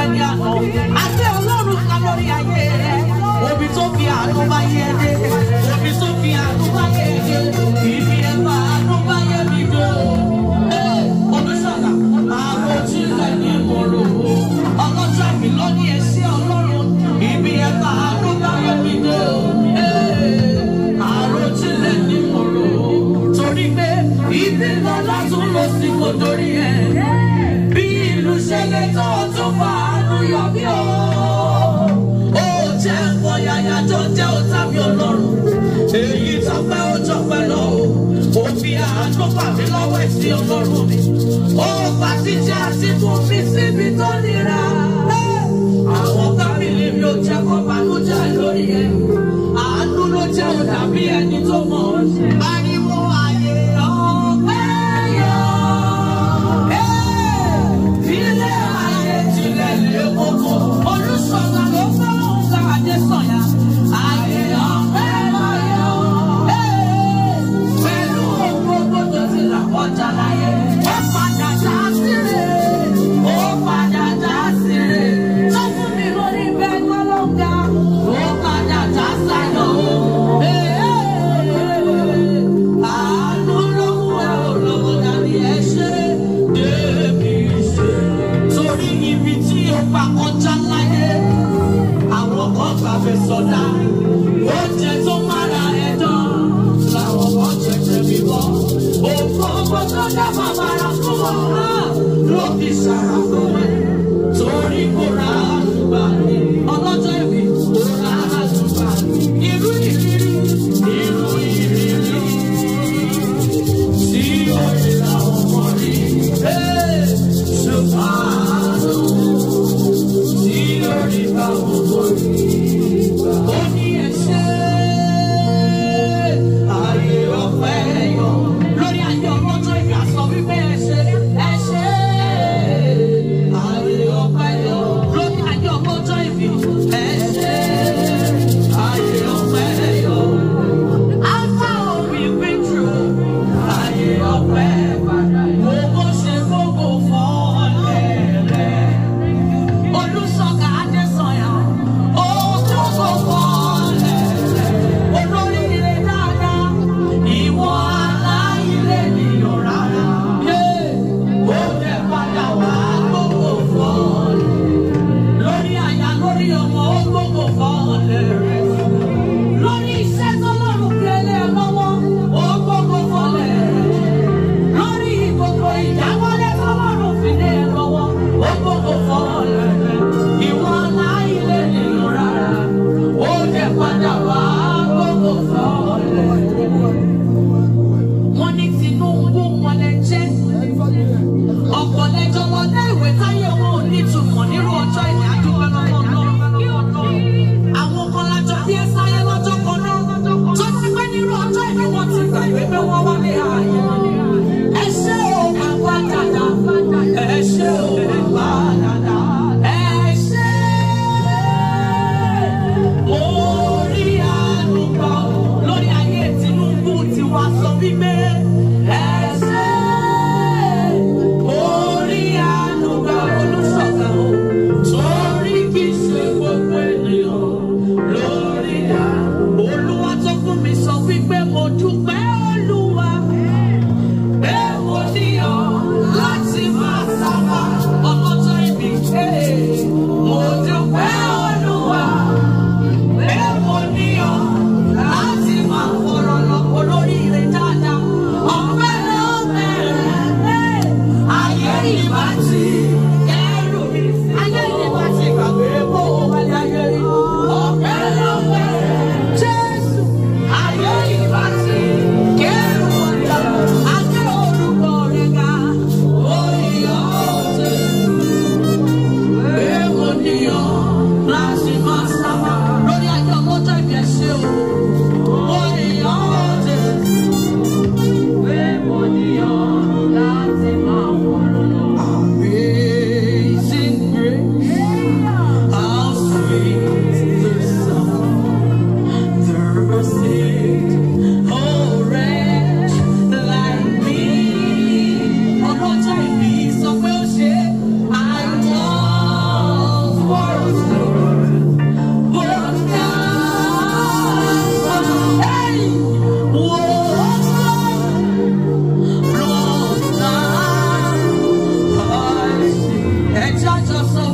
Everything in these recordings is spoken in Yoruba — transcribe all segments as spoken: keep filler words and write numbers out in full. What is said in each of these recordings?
ní àná. Àti Ọlọ́run kan lórí ayé rẹ̀. Omi tó fi àánú bá yé dé. Omi tó fi àánú bá yé dé. Ibi ẹ̀fà àánú bá yé mi dé. Olùṣọ́gà, àròjinlẹ̀ ni mo rò ó. Ọlọ́jọ́ mi lọ ní ẹ̀sìn Ọlọ́run. Ibi ẹ̀fà àánú bá yé mi dé. Àròjinlẹ̀ ni mo rò ó. Torí pé ibi lọ́lá tún lọ sí kò torí ẹ̀. Bí ìlú ṣe lè tó tún fa àánú yọ bí o. Ó jẹ́ fọyàyà tó jẹ́ ọ̀tá mi Ọlọ́run. Èyí tọpẹ́ ó tọpẹ́ lọ o. Ó fi àánú pàdé lọ́wọ́ ẹ̀sìn Ọlọ́run mi. Ó fà títí àti fún mi síbi tó nira. Àwọn fámìlì mi ò jẹ́ kó banújẹ́ lórí ẹ̀. Àánú ló jẹ́ ó dàbí ẹni tó mọ̀ ọ́ ṣe. Ariwo ayé ọpẹ́ yọ. Ilé ayé tilẹ̀ lè kókó. Olùṣọ́gà ló fọ́lọ́hún ká Adesanya. Ayé ọpẹ́ yọ. Pẹ̀lú gbogbo tó ti là kọjá láyé. Ó padà já síre. Ó padà já síre. Tó fún mi lórí bẹ́ẹ̀ gbọ́lọ́gà. Ó padà já sáyọ̀. Àánú ló mú ẹ olówó dàbí ẹ ṣe débi ṣe. Torí ibi tí ó pa kọjá láyé, àwọn kan gbàgbé sọdá. Oúnjẹ tó mára ẹ dán, làwọn kan jẹjẹ bíbọ. Òkú ọgbọ́n tó dá bàbára fún wọn náà ló fi ṣàrà fún ẹ. Torí kò ra àdúgbà ní ọlọ́jọ́ ìbí, kò ra àdúgbà ní irú ìrírí, irú ìrírí. Sí orí làwọn ọmọ rí, ṣùgbọ́n àánú. Sí orí làwọn ọmọ rí. Ó ní ẹ̀ṣẹ̀ ayé ọpẹ́ yọ. Lórí ayé ọlọ́jọ́ ìbí àsọ wípé ẹ̀ṣẹ̀ ẹ̀ṣẹ̀ ayé ọpẹ́ yọ. Lórí ayé ọlọ́jọ́ ìbí ẹ̀ṣẹ̀ ayé ọpẹ́ yọ. Alpha will be true. Ayé ọpẹ́ padà yọ. Gbogbo ṣe gbogbo fọ́ọ̀lẹ̀ rẹ̀. Olùṣọ́gà Adesanya. Ó gbogbo fọ́ọ̀lẹ̀ rẹ̀. Olórí ilé dáadáa. Ìwọ aláìlé nìyọ̀ rárá. Ó dẹ̀ padà wá gbogbo fọ́ọ̀lẹ̀. Lórí aya lórí ọmọ ó gbogbo fọ́ọ̀lẹ̀ rẹ̀. Lórí iṣẹ́ tó lọ́rùn fi ẹlẹ́ lọ́wọ́ ó gbogbo fọ́ọ̀lẹ̀ rẹ̀. Lórí gbogbo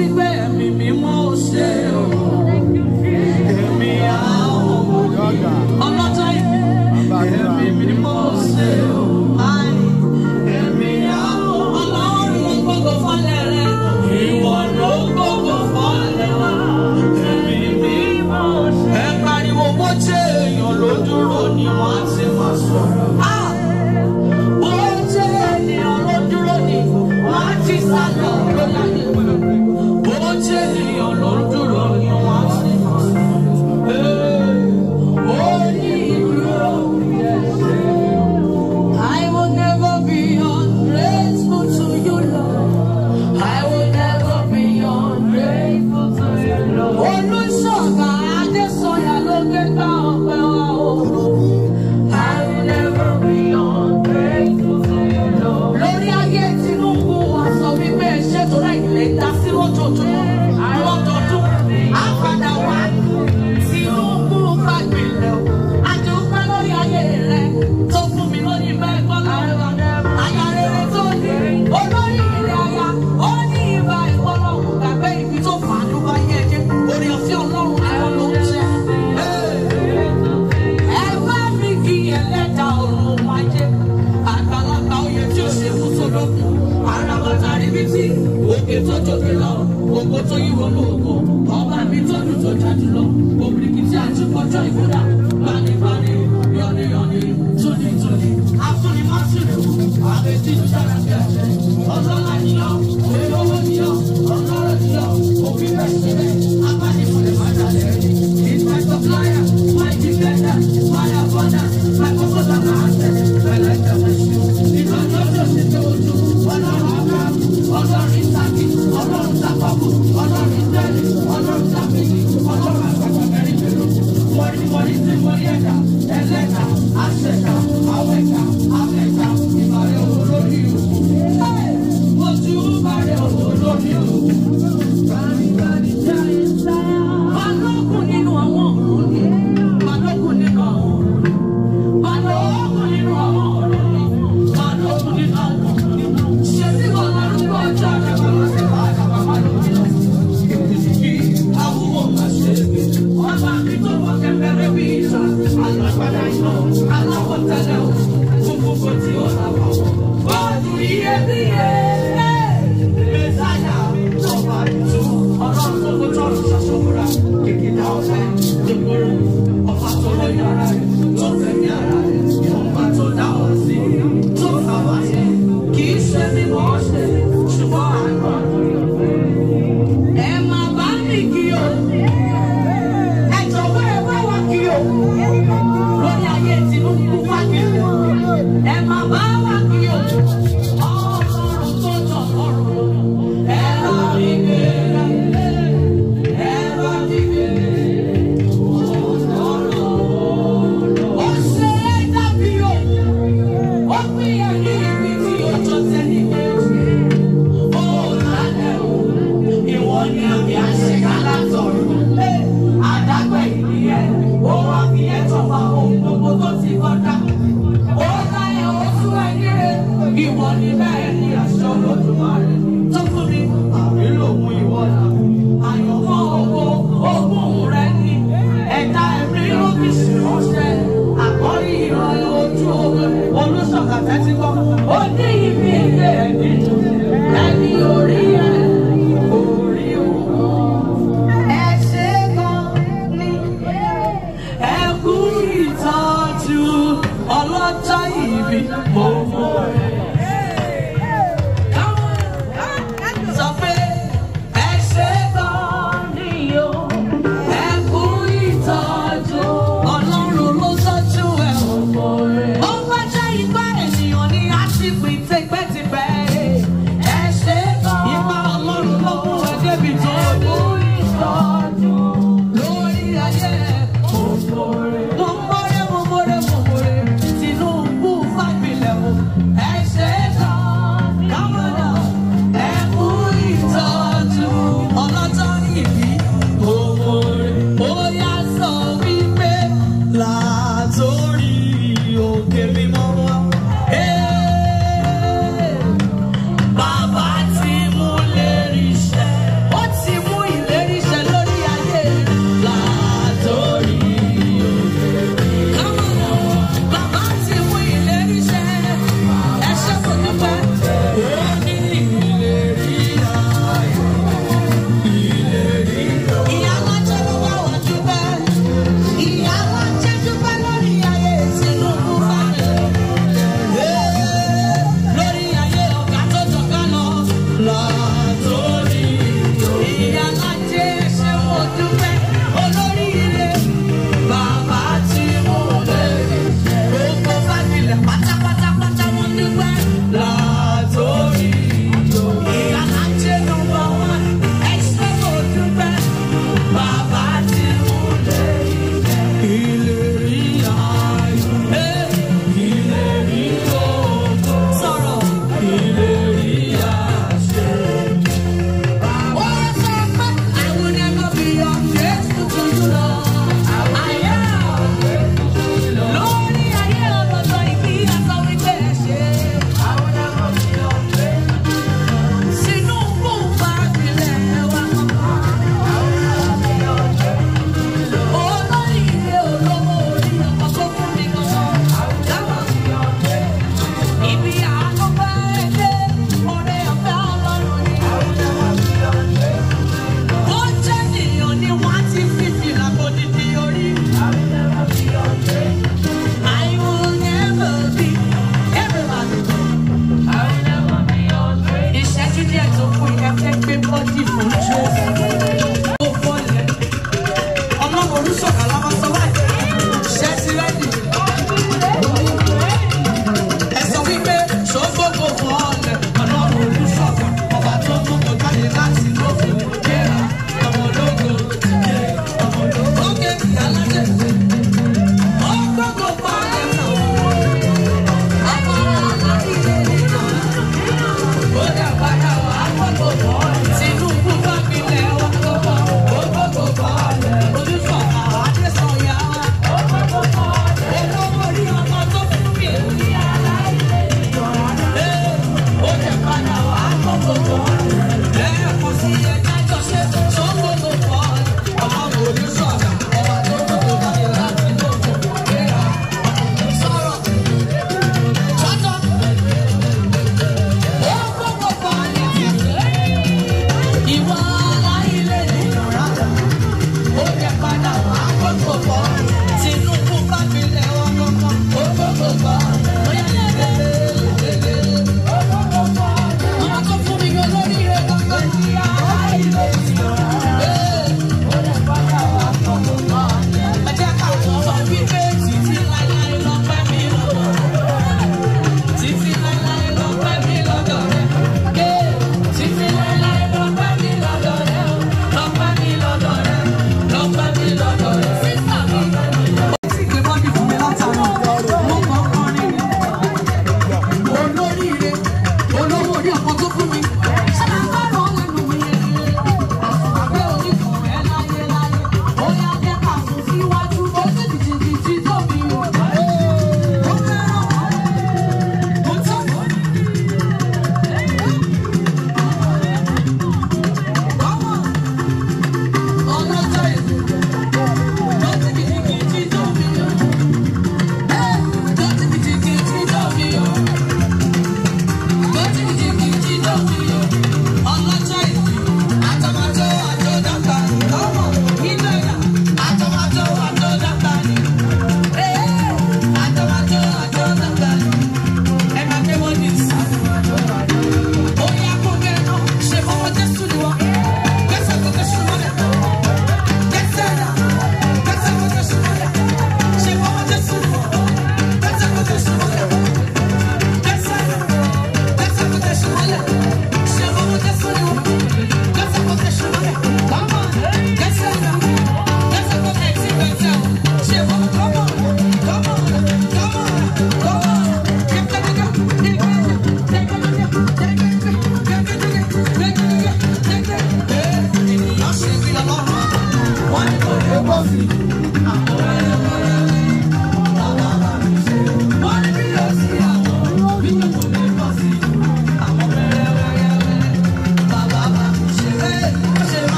wípé ẹ̀mí mímọ́ ò ṣe o. Ẹ̀mí àwọn ọlọ́jọ́ ìbí. Ẹ̀mí mímọ́ ò ṣe o. Ẹ̀mí àwọn ọlọ́run gbogbo fọ́lẹ̀ rẹ̀. Ìwọ ló gbogbo fọ́lẹ̀ wa. Ẹ̀mí mímọ́ ò ṣe. Ẹ pariwo bó jẹ́ èèyàn ló dúró ni wọ́n á ti máa sọ̀rọ̀. Bó jẹ́ ènìyàn ló dúró ni wọ́n á ti sá lọ lọ́láyé. Bó jẹ́ ènìyàn ló dúró ni wọ́n á ti máa sọ̀rọ̀. Ó ní ìdúró. I will never be ungrateful to you, Lord. I will never be ungrateful to you, Lord. Olushoga adesanya ló gbé gbá ọpẹ́ wa o. I will never be ungrateful to you, Lord. Lórí ayé Tinubu wa sọ wípé ṣètò rẹ̀ ilé ìdásí lójoojúmọ́. Lọ́dọọdún, á padà wá. Tinubu fagbile o. Àdúpẹ́ lórí ayé rẹ̀ tó fún mi lórí bẹ́ẹ̀ gbọ́dọ̀. Aya rere tó ní olórí ilé aya. Ó ní ìbá ìfọlọ́hùn gbàgbé ibi tó fà á ló bá yé ẹjẹ́. Orí ọ̀fẹ́ Ọlọ́run ẹ̀rọ ló ń jẹ́. Ẹ bá mi kí ẹlẹ́dàá ọ̀run wáyé. Àgbàlagbà oyè tí ó ṣe fún sólókun. Àràbàtà ríbi tí òkè tó tóbi lọ. Ògo tó yíwọ́ lóògùn. Ọba mi tó dùn tó jáde lọ. Òbíríkì tí a ti kọjọ́ ìbúdà. Bánibáni, yọ̀nìyọ̀nì, tónítóní. Afúnni má sì rè wò. Àbẹ̀tí ìlú dára bí ẹ̀jẹ̀. Ọlọ́lá ni ọ́, olówó ni ọ́, ọlọ́rọ̀ ni ọ́. Òbí bẹ̀ sílẹ̀, abánifọ̀lẹ̀ má dalẹ̀ rí. It's my supplier, my defender, my abundance, my purpose and my access. My life and my shield. Ìtọ́jú ọjọ́ ṣe tó ojú. Ọlọ́run Abraham, ọlọ́run Isaki, ọlọ́run Jacob, ọlọ́run Israeli, ọlọ́run Jafeti, ọlọ́run àgbàgbà mẹ́rin mélòó. Wọ́n wọ́n ti wọ́n ẹ̀dá, ẹlẹ́dà, àṣẹ̀dá, àwẹ̀dá, àmẹ̀dá, ìbàrẹ̀ owó lórí òkú. Ojú bàrẹ̀ owó lórí òkú. Balógun nínú àwọn ọ̀run ni. Balógun nínú àwọn ọ̀run ni. Balógun nínú àwọn ọ̀run ni. Balógun nínú àwọn ọ̀run ni. Ṣé tí mo lárúkọ ọjọ́ rẹ̀ bàbá ṣe bá àdàbà máa lò ní lọ? Kí àwòrán máa ṣe é gbé. Ọba mi tó wọ kẹfẹ́rẹ́ bí ìjà. Alágbádá iná, aláwọ̀ tẹ́lẹ̀ o. Fún gbogbo tí ó là wà wọ̀. Bọ́ọ̀lù iyebíye. Mẹ́sáyà tó bá ìtú. Ọlọ́run tó kó tọ́lù ṣàṣọ́kúra. Kìkìdá ọ̀fẹ́, ìgboro. Ọba tó lóyún ara rẹ̀, tó fẹ̀mí ara rẹ̀. Ọba tó dá ọ sí, tó fà wá sí. Kì í ṣe bí wọ́n ṣe, ṣùgbọ́n àgbọ̀ lórí ọ̀fẹ́. Ẹ máa bá mi kí o. Ẹ jọ̀wọ́ ẹ bá wa kí o. Lórí ayé Tinubu fagbile. Ẹ máa bá wa kí o. Ọlọ́run tó jọ ọ̀run. Ẹ bá mi gbé. Ẹ bá mi gbé. Ó ṣe é dàbí o. Ó pín ẹni ibi tí ọjọ́ tẹ́lẹ̀ gbé. Ó lálẹ́ o. Ìwọ ni àmì àṣekà látọ̀run. Àdágbà ìdíyẹ. Ó wá fi ẹ̀tọ́ fa ohun gbogbo tó ti kọjá. Ó láyé oṣù ẹni rẹ̀. Ìwọ ni bẹ́ẹ̀ ni aṣọ Olódùmarè. Tó fún mi, àmì lòun ìwọ là. Àyànmọ́ owó ogún rẹ̀ ni. Ẹ̀dá ẹ̀mí ló fi ṣèrànṣẹ́. Àkọ́rí ìran ojú omi. Olùṣọ́gà tẹ́tí gbọ́. Ó ní ibi ilé ẹ̀mí. Ẹni orí ẹ̀ orí òun. Ẹ ṣe gan ni. Ẹ kú ìtọ́jú ọlọ́jọ́ ìbí mo mọ̀ rẹ̀. Sọ pé ẹ ṣe gan ni.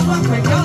bá pẹ̀jọ́